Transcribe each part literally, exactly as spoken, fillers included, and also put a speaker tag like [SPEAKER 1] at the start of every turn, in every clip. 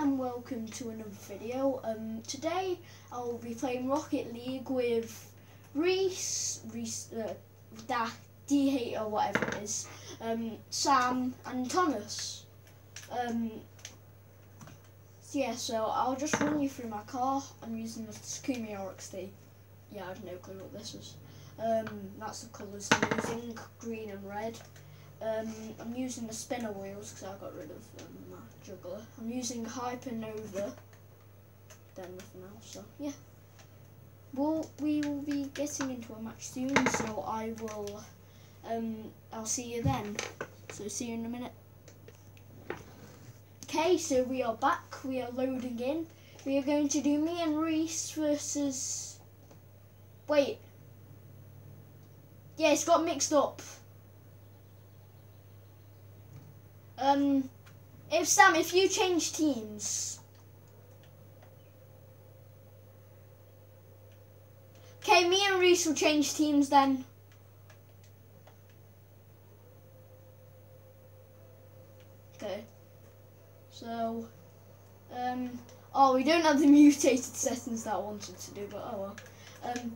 [SPEAKER 1] and welcome to another video. Um, today I will be playing Rocket League with Reese, Reese, uh, Da, D or whatever it is, um, Sam and Thomas. Um, so yeah, so I'll just run you through my car. I'm using the Takumi R X D. Yeah, I have no clue what this is. Um, that's the colours I'm using, green and red. Um, I'm using the spinner wheels because I got rid of um, my juggler. I'm using Hypernova. Then nothing else. So yeah, well, we will be getting into a match soon. So I will. Um, I'll see you then. So see you in a minute. Okay, so we are back. We are loading in. We are going to do me and Reese versus. Wait. Yeah, it's got mixed up. Um, if Sam, if you change teams. Okay, me and Reese will change teams then. Okay. So, um, oh, we don't have the mutated settings that I wanted to do, but oh well. Um,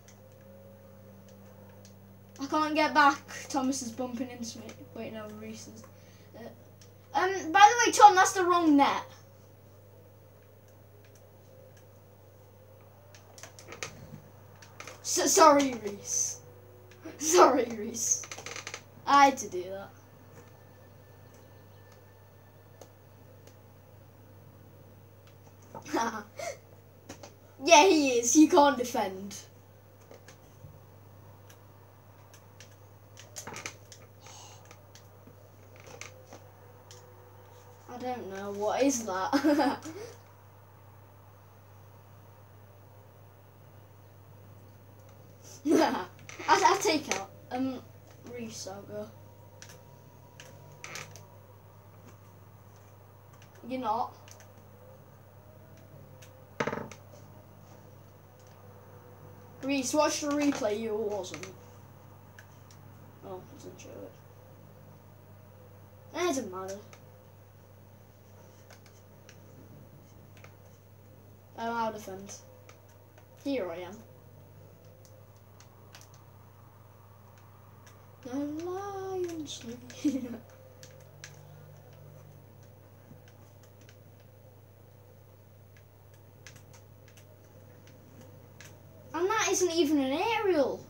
[SPEAKER 1] I can't get back. Thomas is bumping into me. Wait, no, Reese is. Uh, um, by the way, Tom, that's the wrong net. So, sorry, Reese. Sorry, Reese. I had to do that. Yeah, he is. He can't defend. I don't know. What is that? I, I take out. Um, Reese, I'll go. You're not. Reese, watch the replay. You wasn't. Oh, it doesn't show it. It doesn't matter. Oh, I'll defend. Here I am. The lion sleep. And that isn't even an aerial.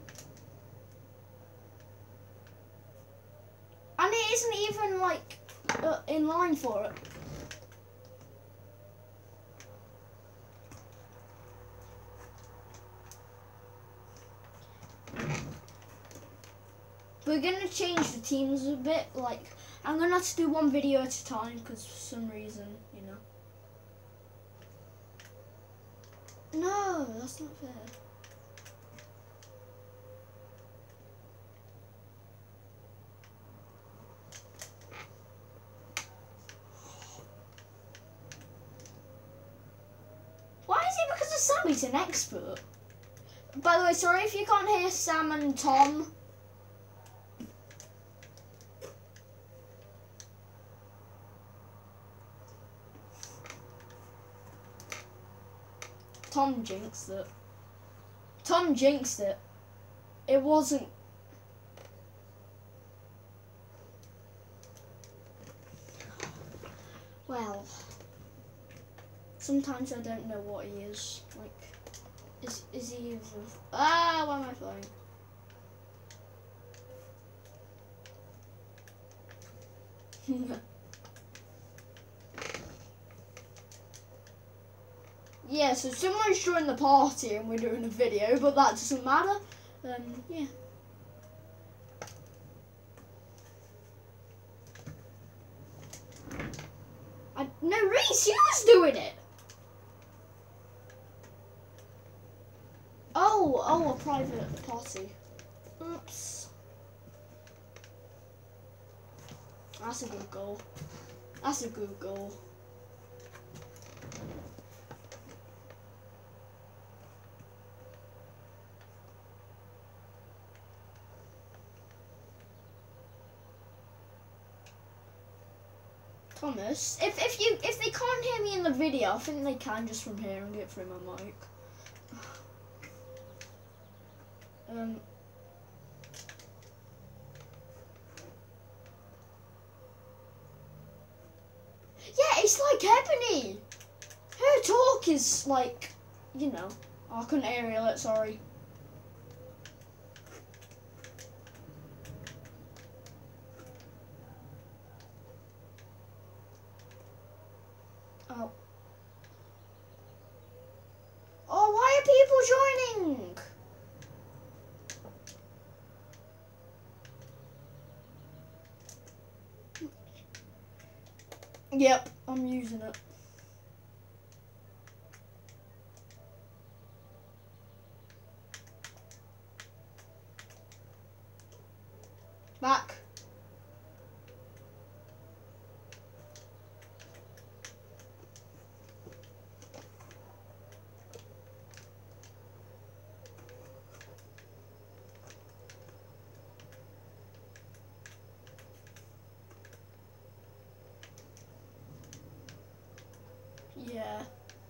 [SPEAKER 1] And it isn't even like uh, in line for it. We're gonna change the teams a bit. Like, I'm gonna have to do one video at a time because for some reason, you know. No, that's not fair. Why is it because of Sam? He's an expert. By the way, sorry if you can't hear Sam and Tom. Tom jinxed it. Tom jinxed it. It wasn't. Well, sometimes I don't know what he is. Like, is is he even? Ah, why am I flying? Yeah, so someone's joined the party and we're doing a video, but that doesn't matter. Um, yeah. I, no, Reese, you was doing it. Oh, oh, a private party. Oops. That's a good goal. That's a good goal. Tom, promise, if if you if they can't hear me in the video, I think they can just from hearing it through my mic. Um. Yeah, it's like Ebony. Her talk is like, you know. Oh, I couldn't aerial it. Sorry. Oh. Oh, why are people joining? Yep, I'm using it. Back. Yeah.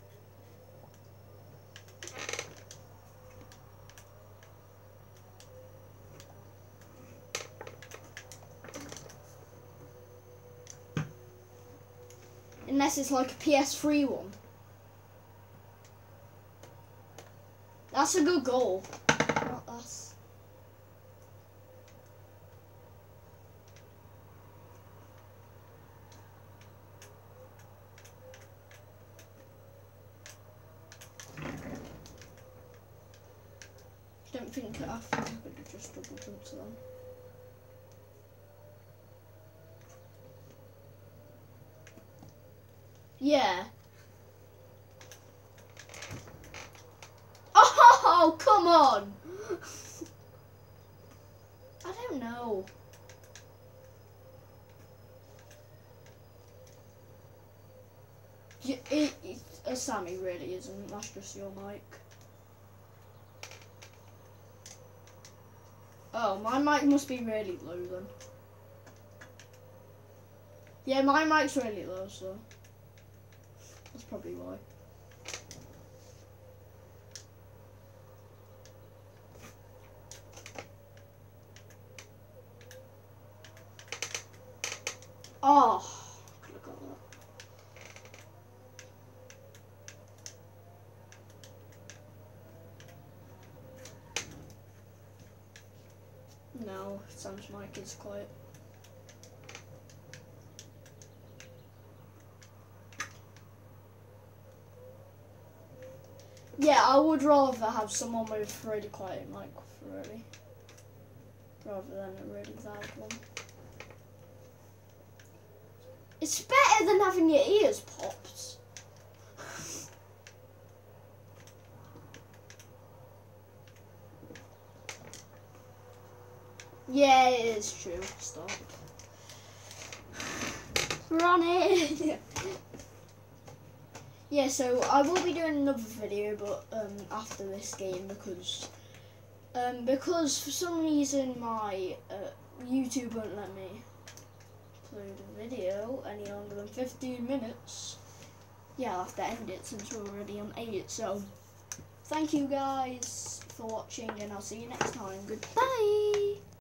[SPEAKER 1] Unless it's like a P S three one. That's a good goal. Not us. I don't think I think I could have just double jumped them. Yeah. Oh, come on. I don't know. Yeah, it, it, uh, Sammy really isn't. That's just your mic. Oh, my mic must be really low then. Yeah, my mic's really low, so that's probably why. Oh, could have got that. No, Sam's mic is quiet. Yeah, I would rather have someone with a really quiet mic, really, rather than a really loud one. It's better than having your ears popped. Yeah, it is true. Stop. Run it. Yeah, so I will be doing another video, but um, after this game because um, because for some reason my uh, YouTube won't let me upload a video any longer than fifteen minutes. Yeah, I'll have to end it since we're already on eight. So thank you guys for watching, and I'll see you next time. Goodbye.